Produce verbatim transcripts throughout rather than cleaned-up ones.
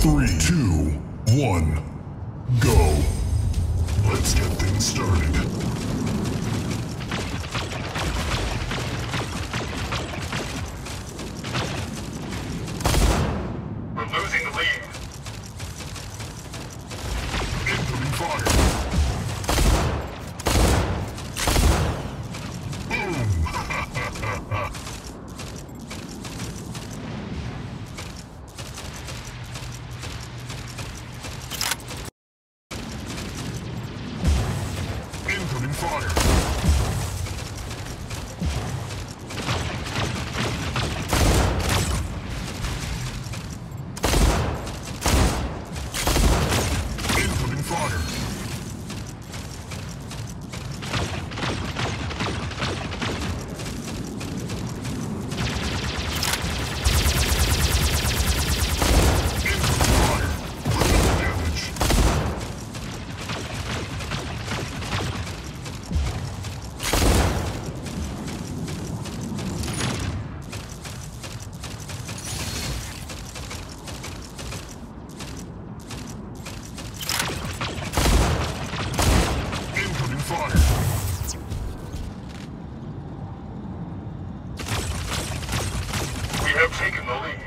Three, two, one, go. Let's get things started. We're losing the lead. Incoming fire. Boom! Incoming fire. Incoming fire. Fire. We have taken the lead.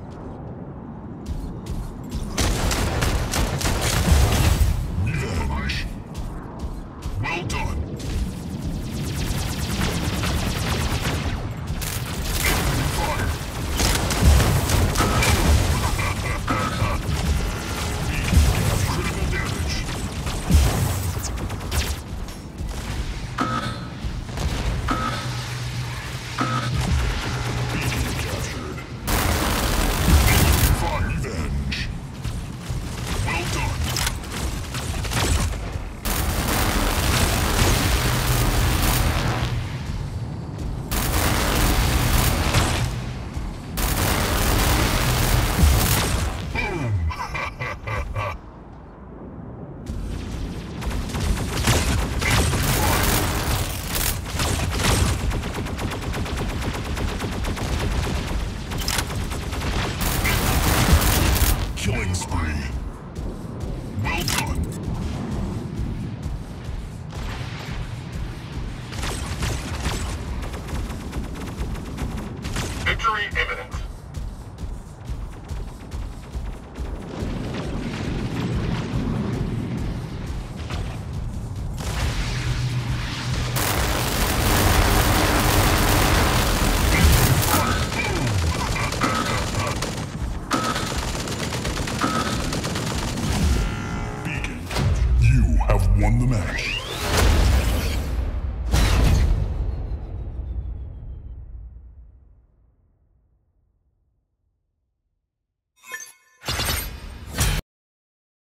Revenge. Well done. Incoming fire. Critical damage. Revenge. Well done. Boom! Killing spree. Well done. Victory imminent. Beacon, you have won the match.